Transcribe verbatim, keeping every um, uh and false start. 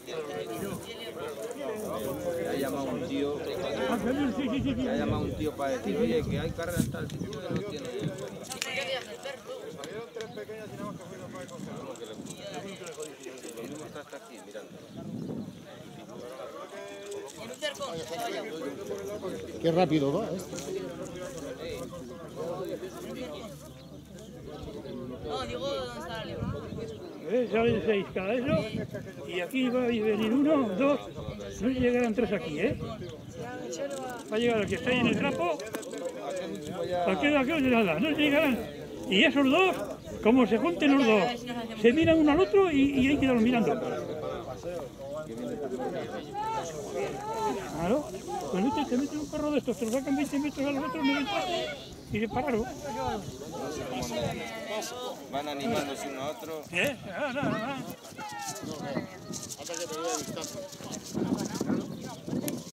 Que ha llamado un tío, que ha llamado un tío para decir, oye, que hay carrera en tal sitio que no tiene. Salieron tres pequeñas y nada más que fueron para congelar. Lo mismo está hasta aquí, mirando. Qué rápido va, ¿eh? No, digo, ¿dónde está la libra? ¿Eh? Salen seis cada eso y aquí va a venir uno, dos, no llegarán tres aquí, ¿eh? Va a llegar el que está ahí en el trapo, aquel, aquel, nada, no llegarán. Y esos dos, como se junten los dos, se miran uno al otro y, y hay que irlos mirando. Claro, pues viste, te meten un carro de estos, te lo sacan veinte metros a los otros, no y se pararon. Van animándose uno a otro. ¿Eh? Nada, nada, nada. Hasta que te vea el instante.